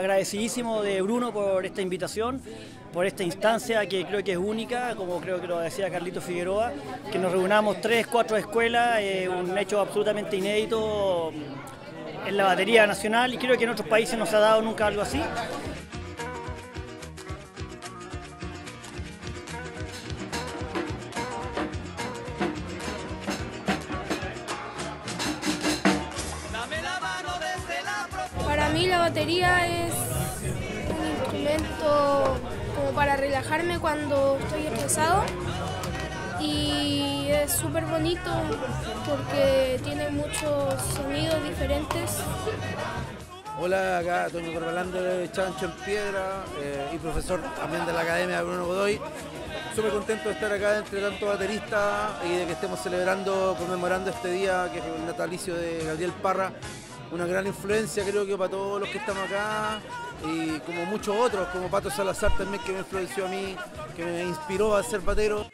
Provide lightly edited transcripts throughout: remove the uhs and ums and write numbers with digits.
agradecidísimo de Bruno por esta invitación, por esta instancia que creo que es única, como creo que lo decía Carlito Figueroa, que nos reunamos 3, 4 escuelas, un hecho absolutamente inédito en la batería nacional y creo que en otros países no se ha dado nunca algo así. Para mí la batería es un instrumento como para relajarme cuando estoy estresado y es súper bonito porque tiene muchos sonidos diferentes. Hola, acá Toño Corbalán de Chancho en Piedra y profesor también de la Academia Bruno Godoy. Súper contento de estar acá entre tantos bateristas y de que estemos celebrando, conmemorando este día que es el natalicio de Gabriel Parra. Una gran influencia creo que para todos los que estamos acá y como muchos otros, como Pato Salazar también que me influenció a mí, que me inspiró a ser batero.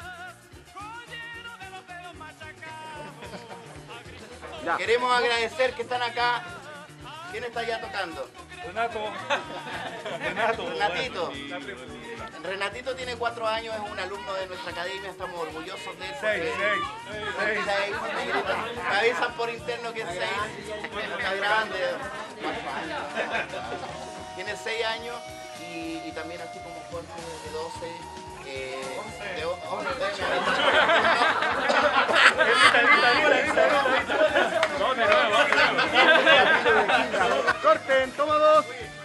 Ya. Queremos agradecer que están acá. ¿Quién está ya tocando? Renatito. Renatito tiene 4 años, es un alumno de nuestra academia, estamos orgullosos de él. 6. Me avisan por interno que es 6. Está grande. Tiene 6 años y también así como Jorge de 12. Corten, toma 2.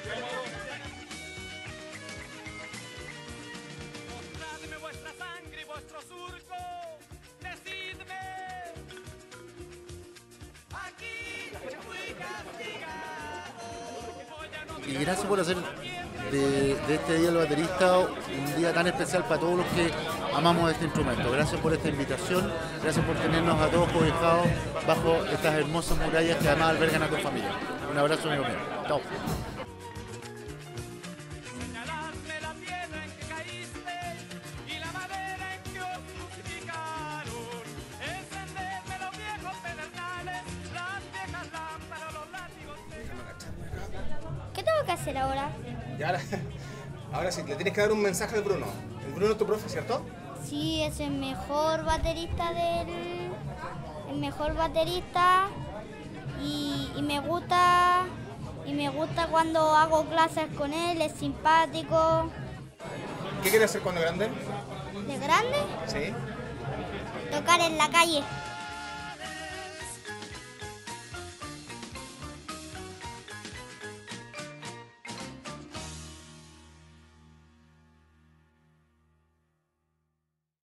Y gracias por hacer de este Día del Baterista un día tan especial para todos los que amamos este instrumento. Gracias por esta invitación, gracias por tenernos a todos cobijados bajo estas hermosas murallas que además albergan a tu familia. Un abrazo, amigo mío. Chao. ¿Qué tengo que hacer ahora? Ya, ahora sí, le tienes que dar un mensaje al Bruno. El Bruno es tu profe, ¿cierto? Sí, es el mejor baterista y me gusta cuando hago clases con él, es simpático. ¿Qué quieres hacer cuando grande? ¿De grande? Sí. Tocar en la calle.